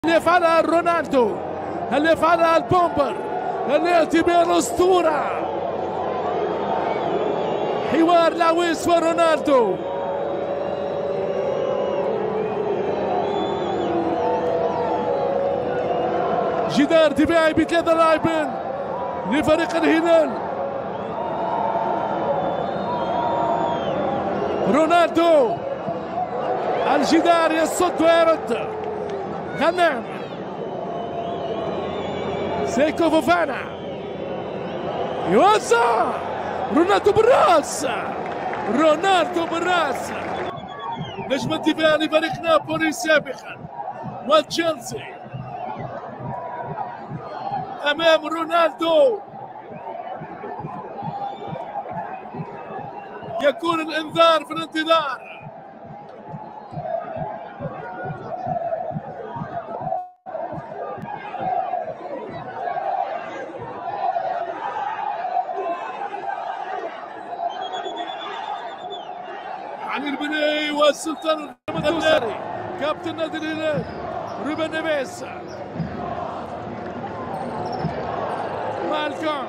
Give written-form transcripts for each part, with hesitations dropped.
اللي يفعلها رونالدو، اللي يفعلها البومبر، اللي يأتي بها الأسطورة. حوار لويس ورونالدو. جدار دفاعي بثلاثة لاعبين لفريق الهلال. رونالدو الجدار يصد ويرد. غنام سيكو فوفانا يوزع. رونالدو بالراس، رونالدو بالراس. نجم الدفاع لفريق نابولي سابقا وتشيلسي امام رونالدو. يكون الانذار في الانتظار. علي البني والسلطان الدولاري كابتن نادي الهلال روبن نيفيز. مالكوم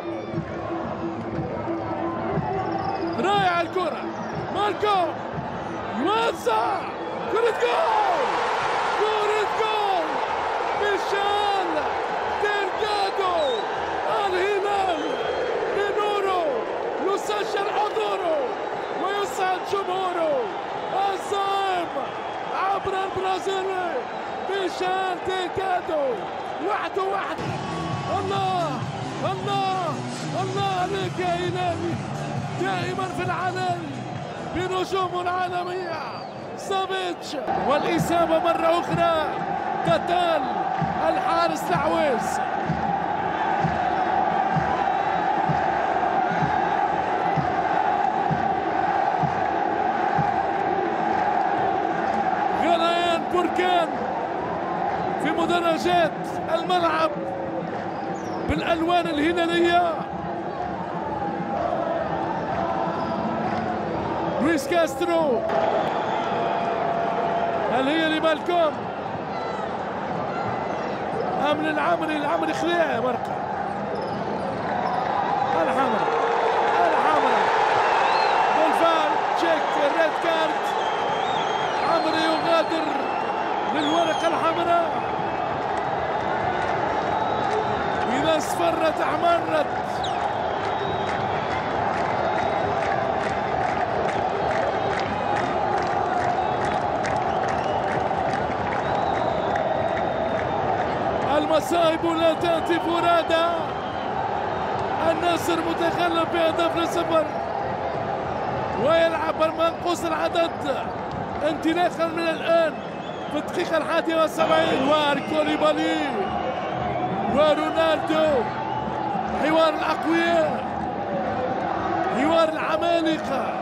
رايع الكرة. مالكوم يوزع. كرة جول، كرة جول. ميشيل ديلغادو. الهلال بنوره يسجل حضوره ويسعد جمهوره الصائم عبر البرازيلي ميشيل ديلغادو. وحده. الله الله الله عليك يا هلالي، دائما في العلن بنجوم العالمية. سافيتش والإصابة مرة أخرى قتال الحارس العويس. غليان بركان في مدرجات الملعب بالألوان الهلالية. لويس كاسترو. هل هي لمالكوم أم للعمري؟ العمري خليعة مرقة. الحمراء بالفعل تشيك الريد كارت. عمري يغادر للورقة الحمراء. إذا اصفرت احمرت. المصائب لا تأتي فرادى. النصر متغلب بهدف ل0 ويلعب المنقوص العدد انطلاقا من الآن في الدقيقة 71. وكوليبالي ورونالدو. حوار الأقوياء، حوار العمالقة.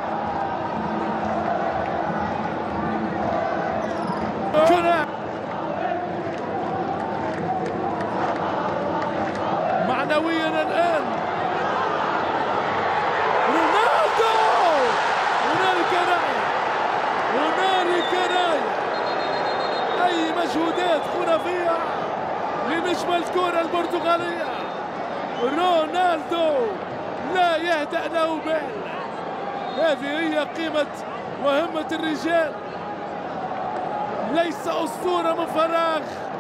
معنويا الآن رونالدو. هنالك راية، هنالك راية. أي مجهودات خرافية لنجم الكرة البرتغالية رونالدو. لا يهدأ له بال. هذه هي قيمة وهمة الرجال. ليس أسطورة من فراغ.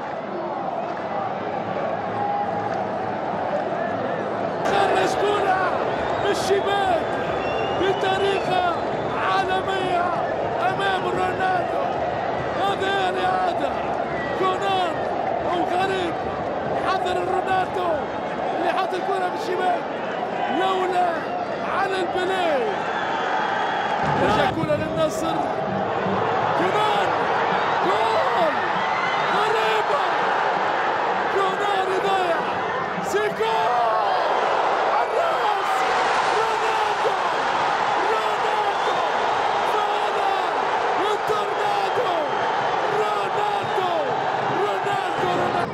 خرج كرة من الشباك بطريقة عالمية أمام رونالدو. هذه الإعادة. كونان أو غريب حضر رونالدو اللي حط الكرة في الشباك لولا على البلاي. رجع كرة للنصر. كونان جول. غريبة. كونان يضيع. سيكو الراس. رونالدو. فانا والتورنادو. رونالدو.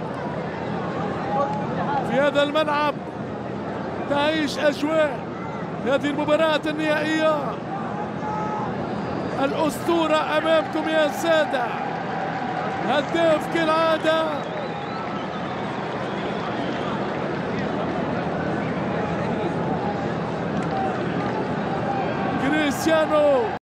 في هذا الملعب تعيش أجواء هذه المباراة النهائية. الأسطورة أمامكم يا سادة. هداف كالعادة. كريستيانو